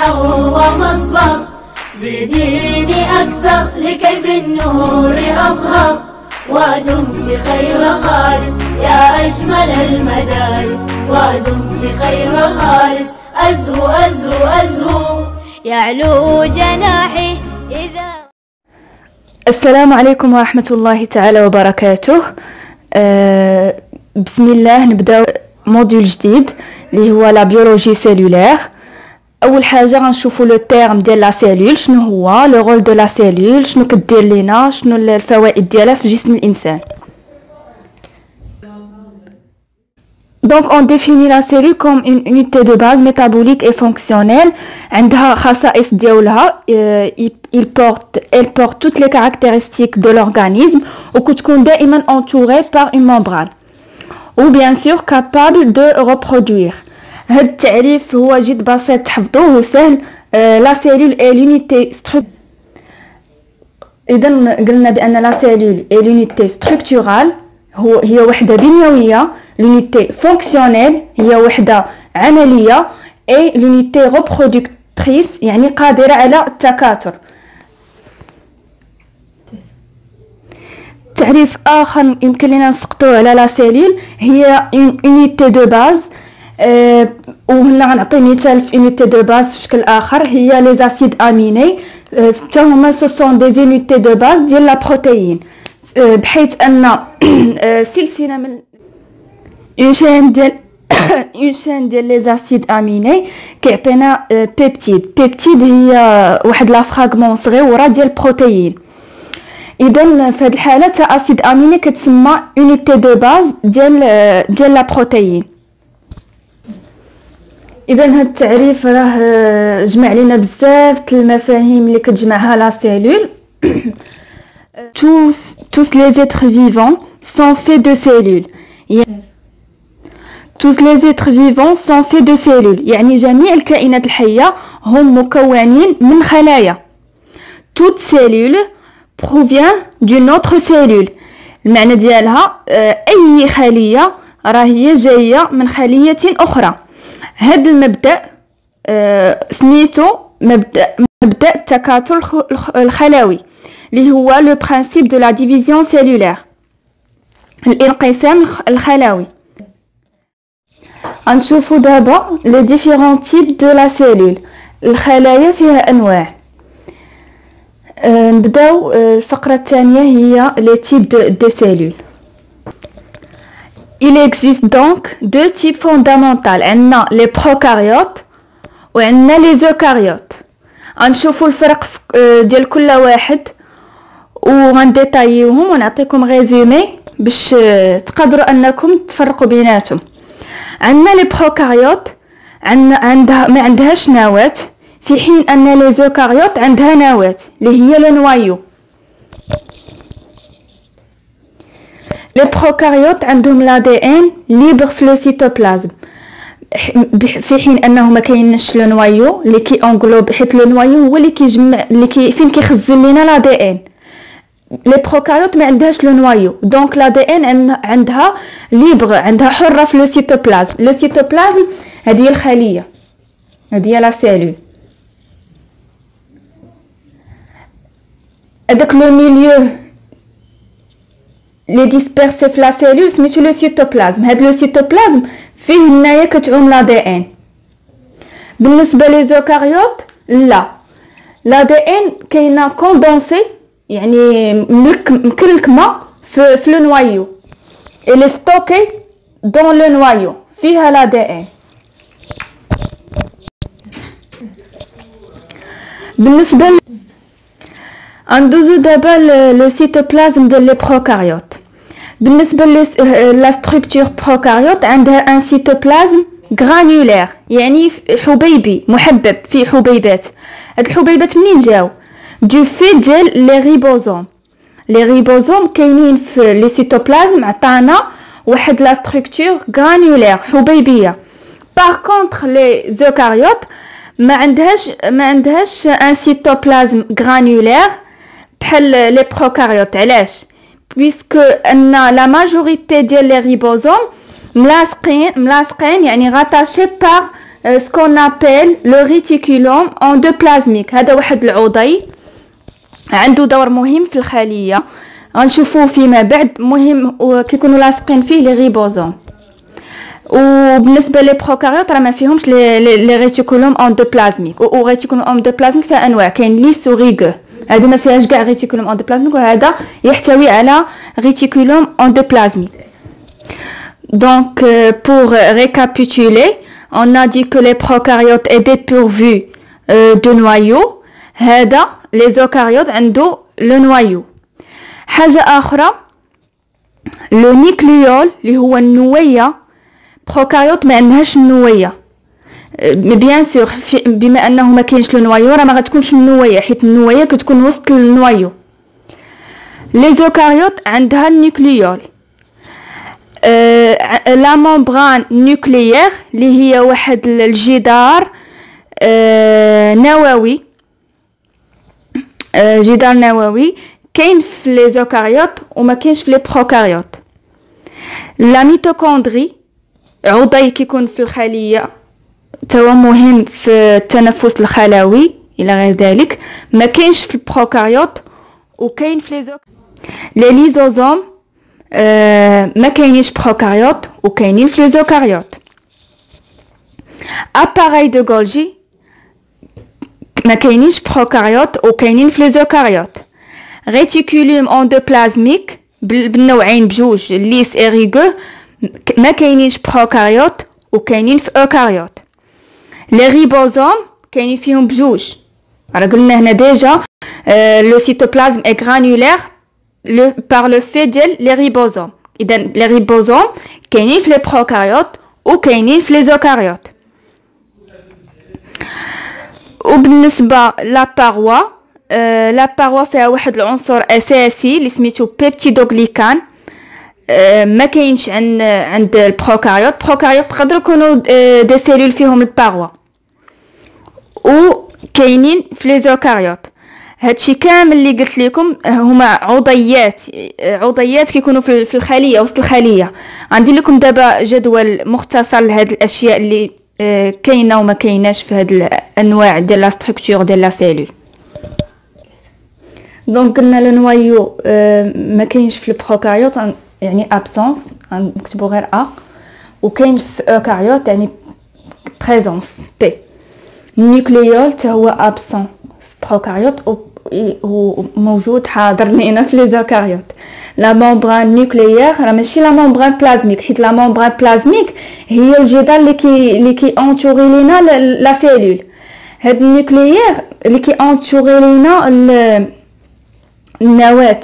ومصدر، زيديني أكثر لكي بالنور أظهر، ودمت خير غارس يا أجمل المدارس، ودمت خير غارس أزهو أزهو أزهو يعلو جناحي إذا. السلام عليكم ورحمة الله تعالى وبركاته. بسم الله نبداو موديول جديد اللي هو لا بيولوجي سيلولير. اول حاجه غنشوفوا لو تيرم ديال لا سيلول، شنو هو لو رول دو لا سيلول، شنو كدير لينا، شنو الفوائد ديالها في جسم الانسان. Donc on définit la cellule comme une unité de base métabolique et fonctionnelle. عندها خصائص ديالها، elle porte toutes les caractéristiques de l'organisme وكتكون دائما entourée par une membrane ou bien sûr capable de reproduire. هذا التعريف هو جد بسيط تحفظوه وسهل. لا سيلول est l'unité إذا قلنا بأن لا سيلول est l'unité structurale، هي وحدة بنيوية. l'unité fonctionnelle هي وحدة عملية. et l'unité reproductrice يعني قادرة على التكاثر. تعريف آخر يمكن لنا نسقطوه على لا سيلول هي unité de base. وهنا غنعطي مثال في unité de base في شكل آخر، هي les acides aminés. حتى هما ce sont des unités de base ديال لا بروتيين، بحيث أن سلسلة من une chaîne ديال les acides aminés كيعطينا بيبتيد هي واحد لا فراغمون صغيره ديال البروتيين. اذا في هذه الحاله تا اسيد اميني كتسمى unité de base ديال لا بروتيين. اذا هذا التعريف راه جمع لنا بزاف المفاهيم اللي كتجمعها لا سيلول. tous les êtres vivants sont faits de cellules. tous les êtres vivants sont faits de cellules يعني جميع الكائنات الحية هم مكونين من خلايا. toute cellule provient d'une autre cellule. المعنى ديالها أي خلية راهي جاية من خلية أخرى. هذا المبدأ سميتو مبدأ التكاثر الخلوي اللي هو le principe de la division cellulaire، الانقسام الخلوي. غنشوفوا دابا لي ديفيرون تيب دو لا سيلول. الخلايا فيها انواع. نبداو الفقره الثانيه هي لي تيب دو سيلول. il existe donc deux types fondamentaux، عندنا لي بروكاريوت وعندنا لي زوكاريوت. غنشوفوا الفرق ديال كل واحد وغنديطايوهم ونعطيكم ريزومي باش تقدروا انكم تفرقوا بيناتهم. عندنا لي بروكاريوت عندها ما عندهاش نواة، في حين ان لي زوكاريوت عندها نواة اللي هي لو نوايو. لي بروكاريوت عندهم لا دي ان ليبر في لو سيتوبلازم، في حين انه ما كاينش لو نوايو اللي كي انغلوب، حيت لو نوايو هو اللي كيجمع فين كيخزن لينا لا دي ان. لي بروكاريوت ما عندهاش لو نوايو، دونك لا دي ان عندها ليبر، عندها حره في لو سيتوبلازم. لو سيتوبلازم هذه الخليه، هذه لا سيلول. هذاك لو ميليو لي ديسبيرسي في لا سيلول سميتو لو سيتوبلازم. هاد لو سيتوبلازم فيه هنايا كتعوم لا دي ان. بالنسبه لي زوكاريوت لا دي ان كاينه كوندونسي يعني مكلكمه في لو نوايو، اللي ستوكي دون لو نوايو فيها لا دي ان. بالنسبه ندوزو دابا لو سيتوبلازم ديال لي بروكاريوت. بالنسبه لا ستركتور بروكاريوت عندها ان سيتوبلازم غرانيولير يعني حبيبي محبب فيه حبيبات. هاد الحبيبات منين جاو؟ دو في ديال لي ريبوزوم. لي ريبوزوم كاينين في لي سيتوبلازم، عطانا واحد لا ستركتور غرانيولير حبيبيه. باغ كونطخ لي زوكاريوت ما عندهاش ان سيتوبلازم غرانيولير بحال لي بروكاريوت. علاش؟ بيسكو ان لا ماجوريتي ديال لي ريبوزوم ملاصقين يعني غاتاشي بار ce qu'on appelle le réticulum endoplasmique. هذا واحد العضي عنده دور مهم في الخليه، غنشوفوه فيما بعد، مهم كيكونوا لاصقين فيه لي ريبوزوم. وبالنسبه لي بروكاريوت راه ما فيهمش لي ريتيكولوم اندوبلازميك. و ريتيكولوم اندوبلازميك فيها انواع، كاين ليس و ريغو، هذا ما فيهاش كاع ريتيكولوم اندوبلازميك، وهذا يحتوي على ريتيكولوم اندوبلازميك. Donc pour récapituler, on a dit que les prokaryotes est dépourvu de noyau. هذا les eucaryotes عندو le noyau. حاجه اخرى le nucléole اللي هو النويه، بروكاريوت ما عندهاش النويه. بيان سور بما انه ما كاينش لو نوايو راه ما غتكونش النويه، حيت النويه كتكون وسط النوايو. لي زوكاريوت عندها النيوكليول، لا ممبران نوكليير اللي هي واحد الجدار نووي، جدار نووي كاين في لي زوكاريوت وما كاينش في لي بروكاريوت. لا ميتوكوندري عضي كيكون في الخليه توا مهم في التنفس الخلوي الى غير ذلك، ما كاينش في البروكاريوت وكاين في لي ليزوزوم، ما كاينينش بروكاريوت وكاينين في لي زوكاريوت. اباراي دو غولجي ما كاينينش بروكاريوت وكاينين في لي زوكاريوت. ريتيكولوم اندوبلازميك بالنوعين بجوج ليس اي ريغو ما كاينينش بروكاريوت وكاينين في اوكاريوت. لي ريبوزوم كاينين فيهم بجوج، راه قلنا هنا ديجا لو سيتوبلازم اي غرانولير بار لو في ديال لي ريبوزوم. اذا لي ريبوزوم كاينين في لي بروكاريوت وكاينين في لي زوكاريوت. وبالنسبه لا باروا، لا باروا فيها واحد العنصر اساسي اللي سميتو بيبتيدوغليكان، ما كاينش عند البروكاريوت. بروكاريوت تقدر يكونوا دي سيلول فيهم الباروا، وكاينين في لي زوكاريوت. هادشي كامل اللي قلت لكم هما عضيات كيكونوا في الخليه وسط الخليه. غندير لكم دابا جدول مختصر لهاد الاشياء اللي كاينه وما كايناش في هاد الانواع ديال لا ستركتور ديال لا سيلول. دونك قلنا لو نوايو ما كاينش في البروكاريوت يعني ابسونس، نكتبو غير ا، وكاين في اوكاريوت يعني بريزونس بي. النيوكليول حتى هو ابسون في بروكاريوت وموجود حاضر لينا في لي زوكاريوت. لا ممبران نيوكليير راه ماشي لا ممبران بلازميك، حيت لا ممبران بلازميك هي الجدار اللي كي انتوري لينا لا سيلول. هاد النيوكليير اللي كي انتوري لينا النواه.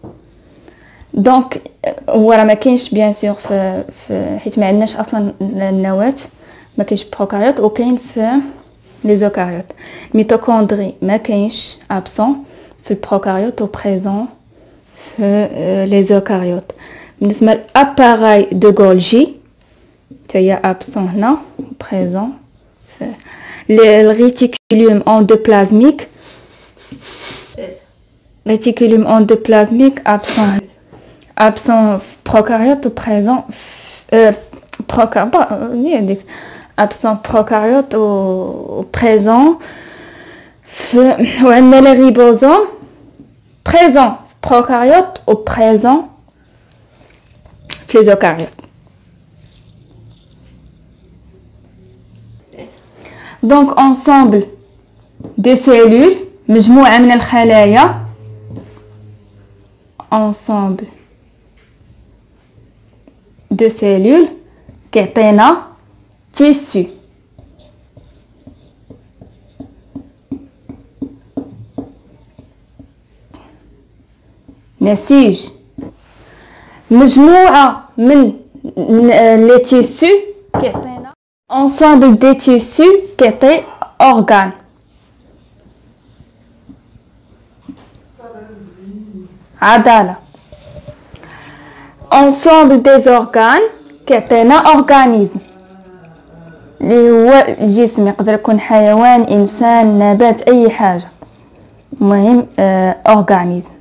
دونك هو راه ما كاينش بيان سور في حيت ما عندناش اصلا النواه، ما كاينش بروكاريوت وكاين في لي زوكاريوت. ميتوكوندري ما كاينش ابسون في البروكاريوت وبريزون في لي زوكاريوت. بالنسبه لاباراي دو غولجي تاهي ابسون هنا بريزون في الريتيكولوم اندوبلازميك. ريتيكولوم اندوبلازميك ابسون في بروكاريوت وبريزون في absent prokaryote ou présent. On a les ribosomes présents prokaryote ou présent les eucaryotes. Donc ensemble des cellules مجموعة من الخلايا، ensemble de cellules كيعطينا tissu. نسيج مجموعة من لي تيسو كيعطينا ensemble دي تيسو كيعطي organe. عضلة ensemble des organes كيعطينا organisme اللي هو الجسم، يقدر يكون حيوان، انسان، نبات، اي حاجه، المهم اورغانيزم.